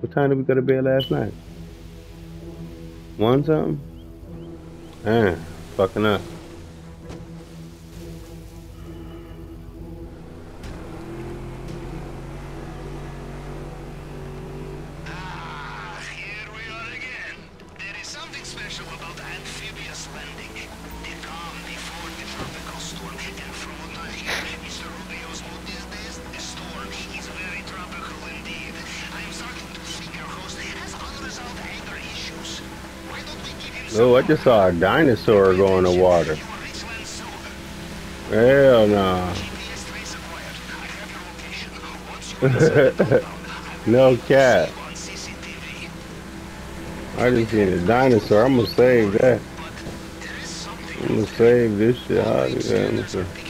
What time did we go to bed last night? One something? Man, fucking up. Here we are again. There is something special about amphibious landing. They come before the tropical storm, and from what I hear, Mr. Rubio's mood these days, the storm is very tropical indeed. I'm starting to think our host has unresolved anger issues. Why don't we give him some Oh, I just saw a dinosaur go in the water. Hell no. GPS trace acquired. I have your location. Once you decide to compound, No cat. on CCTV. I just seen a dinosaur. I'm gonna save that. But there is something I'm gonna save this shit. I'll do that.